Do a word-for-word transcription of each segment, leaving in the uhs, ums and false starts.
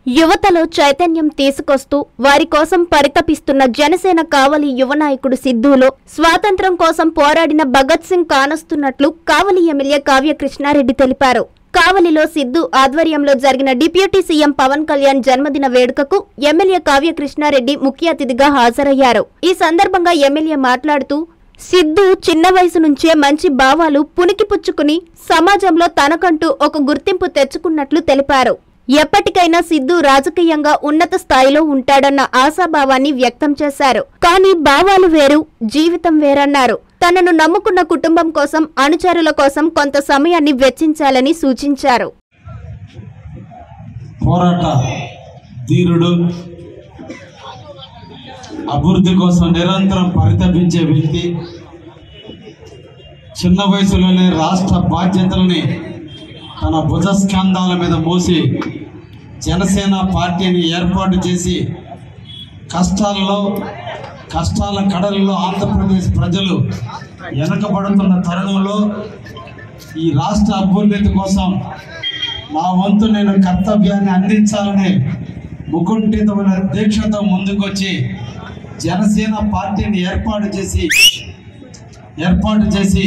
యువతలో చైతన్యం తీసుకొస్తూ వారి కోసం పరితపిస్తున్న జనసేన కావలి యువ నాయకుడు సిద్ధులో స్వాతంత్ర్యం కోసం పోరాడిన భగత్ సింగ్ కానొస్తున్నట్లు కావలి ఎమ్మెల్యే కావ్య కృష్ణారెడ్డి తెలిపారు. కావలిలో సిద్ధు ఆధ్వర్యంలో జరిగిన డిప్యూటీ సీఎం పవన్ కళ్యాణ్ జన్మదిన వేడుకకు ఎమ్మెల్యే కావ్య కృష్ణారెడ్డి ముఖ్య అతిథిగా హాజరయ్యారు. ఈ సందర్భంగా ఎమ్మెల్యే మాట్లాడుతూ సిద్ధు చిన్న వయసు నుంచే మంచి భావాలు పుణికిపుచ్చుకుని సమాజంలో తనకంటూ ఒక గుర్తింపు తెచ్చుకున్నట్లు తెలిపారు. ఎప్పటికైనా సిద్ధు రాజకీయంగా ఉన్నత స్థాయిలో ఉంటాడన్న ఆశాభావాన్ని వ్యక్తం చేశారు. కానీ భావాలు వేరు, జీవితం వేరన్నారు. తనను నమ్ముకున్న కుటుంబం కోసం, అనుచరుల కోసం కొంత సమయాన్ని వెచ్చించాలని సూచించారు. పోరాట ధీరుడు, అభివృద్ధి కోసం నిరంతరం పరితపించే వ్యక్తి, చిన్న వయసులోనే రాష్ట్ర బాధ్యతల్ని తన భుజస్కంధాల మీద మోసి జనసేన పార్టీని ఏర్పాటు చేసి కష్టాలలో కష్టాల కడలలో ఆంధ్రప్రదేశ్ ప్రజలు వెనకబడుతున్న తరుణంలో ఈ రాష్ట్ర అభ్యున్నతి కోసం నా వంతు నేను కర్తవ్యాన్ని అందించాలని ముకుంఠితమైన దీక్షతో ముందుకొచ్చి జనసేన పార్టీని ఏర్పాటు చేసి ఏర్పాటు చేసి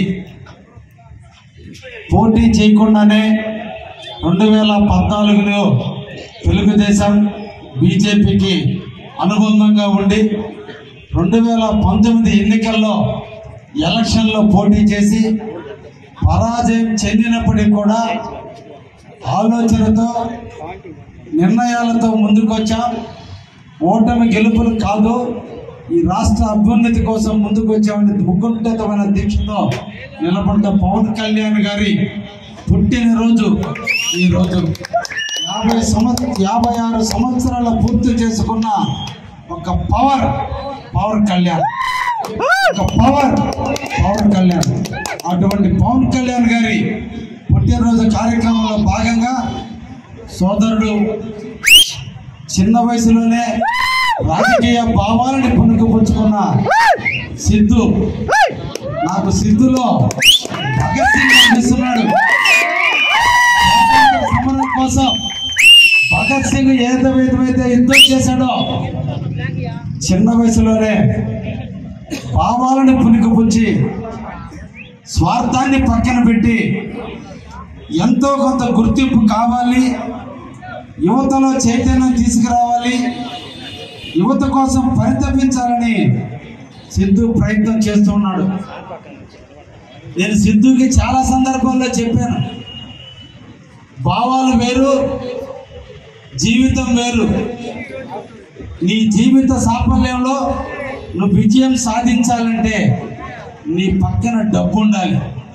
పోటీ చేయకుండానే రెండు వేల పద్నాలుగులో తెలుగుదేశం బీజేపీకి అనుబంధంగా ఉండి రెండు వేల పంతొమ్మిది ఎన్నికల్లో ఎలక్షన్లో పోటీ చేసి పరాజయం చెందినప్పటికీ కూడా ఆలోచనతో నిర్ణయాలతో ముందుకొచ్చాం. ఓటమి గెలుపులు కాదు, ఈ రాష్ట్ర అభ్యున్నతి కోసం ముందుకొచ్చామని ముకుంఠితమైన దీక్షతో నిలబడ్డ పవన్ కళ్యాణ్ గారి పుట్టినరోజు ఈరోజు యాభై సంవత్సర యాభై ఆరు సంవత్సరాల పూర్తి చేసుకున్న ఒక పవర్ పవన్ కళ్యాణ్ ఒక పవర్ పవన్ కళ్యాణ్ అటువంటి పవన్ కళ్యాణ్ గారి పుట్టినరోజు కార్యక్రమంలో భాగంగా సోదరుడు చిన్న వయసులోనే రాజకీయ భావాలని పుణుకుపుచ్చుకున్న సిద్ధు, నాకు సిద్ధులో భగత్ సింగ్ అనిపిస్తున్నాడు. సమరం కోసం భగత్ సింగ్ ఏదైతే యుద్ధం చేశాడో చిన్న వయసులోనే భావాలను పుణికిపుచ్చి స్వార్థాన్ని పక్కన పెట్టి ఎంతో కొంత గుర్తింపు కావాలి, యువతలో చైతన్యం తీసుకురావాలి, యువత కోసం పరితపించాలని సిద్ధు ప్రయత్నం చేస్తూ ఉన్నాడు. నేను సిద్ధుకి చాలా సందర్భాల్లో చెప్పాను, భావాలు వేరు, జీవితం వేరు. నీ జీవిత సాఫల్యంలో నువ్వు విజయం సాధించాలంటే నీ పక్కన డబ్బు ఉండాలి.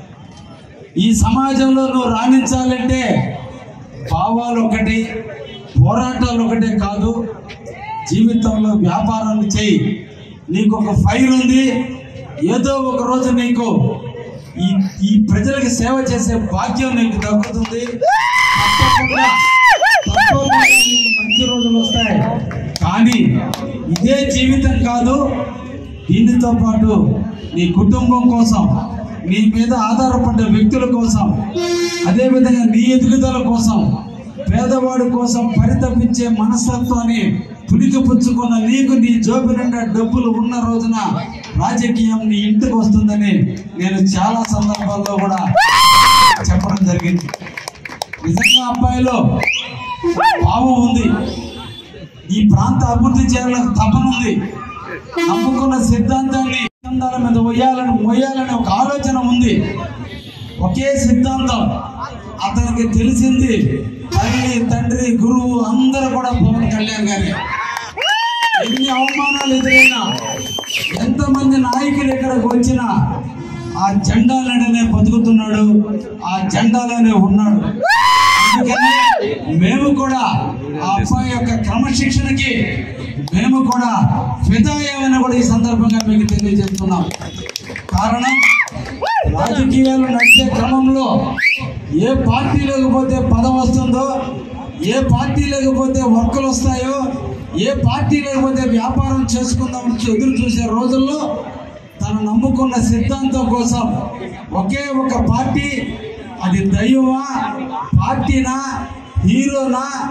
ఈ సమాజంలో నువ్వు రాణించాలంటే భావాలు ఒకటి, పోరాటాలు ఒకటే కాదు, జీవితంలో వ్యాపారాలు చేయి. నీకు ఒక ఫైర్ ఉంది, ఏదో ఒక రోజు నీకు ఈ ఈ ప్రజలకు సేవ చేసే భాగ్యం నీకు దక్కుతుంది. తప్పకుండా తప్పకుండా నీకు మంచి రోజులు వస్తాయి. కానీ ఇదే జీవితం కాదు, దీనితో పాటు నీ కుటుంబం కోసం, నీ మీద ఆధారపడ్డ వ్యక్తుల కోసం, అదేవిధంగా నీ ఎదుగుదల కోసం, పేదవాడి కోసం పరితపించే మనస్తత్వాన్ని పుణికిపుచ్చుకున్న నీకు నీ జోబు నిండా డబ్బులు ఉన్న రోజున రాజకీయం నీ ఇంటికి వస్తుందని నేను చాలా సందర్భాల్లో కూడా చెప్పడం జరిగింది. నిజంగా అబ్బాయిలో భావం ఉంది, ఈ ప్రాంత అభివృద్ధి చేయాలని తపన ఉంది, నమ్ముకున్న సిద్ధాంతాన్ని సిద్ధాంతాల మీద మొయ్యాలని మొయ్యాలని ఒక ఆలోచన ఉంది. ఒకే సిద్ధాంతం అతనికి తెలిసింది, తల్లి తండ్రి గురువు అందరూ కూడా పవన్ కళ్యాణ్ గారి. ఎన్ని అవమానాలు ఎదురైనా, ఎంతమంది నాయకులు ఇక్కడికి వచ్చినా ఆ జెండాలనే బతుకుతున్నాడు, ఆ జెండాలోనే ఉన్నాడు. అందుకని మేము కూడా ఆ అబ్బాయి యొక్క క్రమశిక్షణకి మేము కూడా ఫిదాయమని కూడా ఈ సందర్భంగా మీకు తెలియజేస్తున్నాం. కారణం, రాజకీయాలు నడిచే క్రమంలో ఏ పార్టీ లేకపోతే పదవి వస్తుందో, ఏ పార్టీ లేకపోతే వర్కులు వస్తాయో, ఏ పార్టీ లేకపోతే వ్యాపారం చేసుకుందామని ఎదురు చూసే రోజుల్లో తను నమ్ముకున్న సిద్ధాంతం కోసం ఒకే ఒక పార్టీ, అది దైవమా, పార్టీనా, హీరోనా,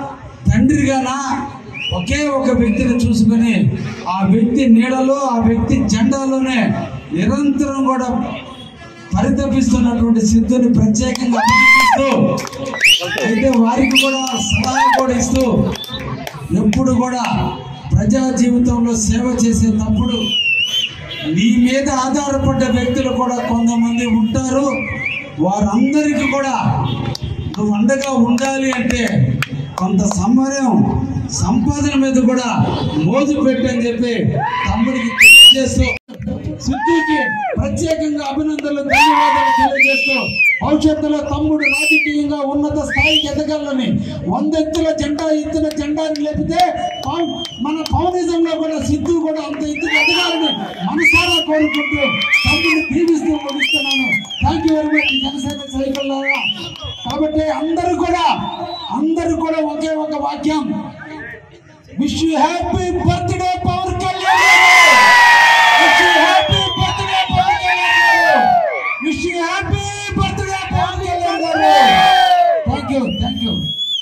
తండ్రిగానా ఒకే ఒక వ్యక్తిని చూసుకుని ఆ వ్యక్తి నీడలో ఆ వ్యక్తి జెండాలోనే నిరంతరం కూడా పరితపిస్తున్నటువంటి సిద్ధుని ప్రత్యేకంగా అభినందిస్తూ అయితే వారికి కూడా సలహా కూడా ఇస్తూ ఎప్పుడు కూడా ప్రజా జీవితంలో సేవ చేసేటప్పుడు నీ మీద ఆధారపడ్డ వ్యక్తులు కూడా కొంతమంది ఉంటారు. వారందరికీ కూడా నువ్వు అండగా ఉండాలి అంటే కొంత సమయం సంపాదన మీద కూడా మోజు పెట్టని చెప్పి తమ్ముడికి తెలియజేస్తూ సిద్ధుకి ప్రత్యేకంగా అభినందనలు ధన్యవాదాలు తెలియజేస్తూ భవిష్యత్తులో తమ్ముడు రాజకీయంగా ఉన్నత స్థాయికి ఎదగాలని వందెత్తుల జెండా ఎత్తున జెండాని లేపితే మన పవనిజంలో కూడా సిద్ధు కూడా అంత ఎత్తుకు ఎదగాలని మనసారా కోరుకుంటూ తమ్ముడిని దీవిస్తూ ముగిస్తున్నాను. Thank you very much Janasena సైకిల్లారా. కాబట్టి అందరూ కూడా అందరూ కూడా ఒకే ఒక వాక్యం, wish you happy birthday Pawan Kalyan, wish you happy birthday Pawan Kalyan, wish you happy birthday Pawan Kalyan garu. Thank you thank you.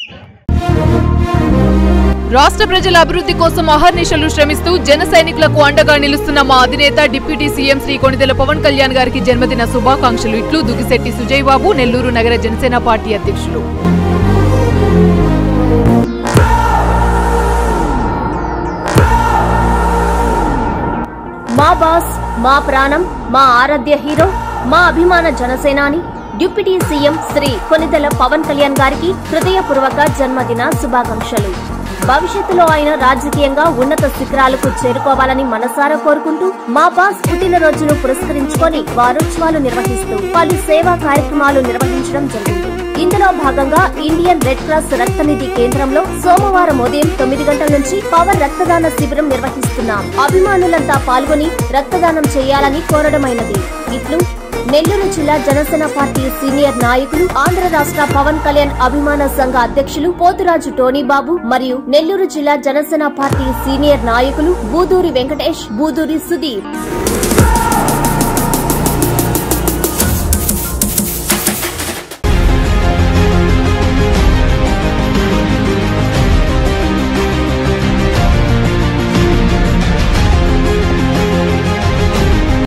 రాష్ట్ర ప్రజల అభివృద్ధి కోసం అహర్నిశలు శ్రమిస్తూ జన సైనికులకు అండగా నిలుస్తున్న మా అధినేత డిప్యూటీ సీఎం శ్రీ కొణిదెల పవన్ కళ్యాణ్ గారికి జన్మదిన శుభాకాంక్షలు. ఇట్లు దుగిశెట్టి సుజయ్ బాబు, నెల్లూరు నగర జనసేన పార్టీ అధ్యక్షులు. మా బాస్, మా ప్రాణం, మా ఆరాధ్య హీరో, మా అభిమాన జనసేనాని డిప్యూటీ సీఎం శ్రీ కొణిదెల పవన్ కళ్యాణ్ గారికి హృదయపూర్వక జన్మదిన శుభాకాంక్షలు. భవిష్యత్తులో ఆయన రాజకీయంగా ఉన్నత శిఖరాలకు చేరుకోవాలని మనసారా కోరుకుంటూ మా బాస్ పుట్టినరోజును పురస్కరించుకొని వారోత్సవాలు నిర్వహిస్తూ పలు సేవా కార్యక్రమాలు నిర్వహించడం జరిగింది. ఇందులో భాగంగా ఇండియన్ రెడ్ క్రాస్ రక్తనిధి కేంద్రంలో సోమవారం ఉదయం తొమ్మిది గంటల నుంచి పవర్ రక్తదాన శిబిరం నిర్వహిస్తున్నాం. అభిమానులంతా పాల్గొని రక్తదానం చేయాలని కోరడమైనది. ఇట్లు నెల్లూరు జిల్లా జనసేన పార్టీ సీనియర్ నాయకులు, ఆంధ్ర రాష్ట్ర పవన్ కళ్యాణ్ అభిమాన సంఘ అధ్యక్షులు పోతురాజు టోనీబాబు మరియు నెల్లూరు జిల్లా జనసేన పార్టీ సీనియర్ నాయకులు బూదూరి వెంకటేష్, బూదూరి సుధీర్.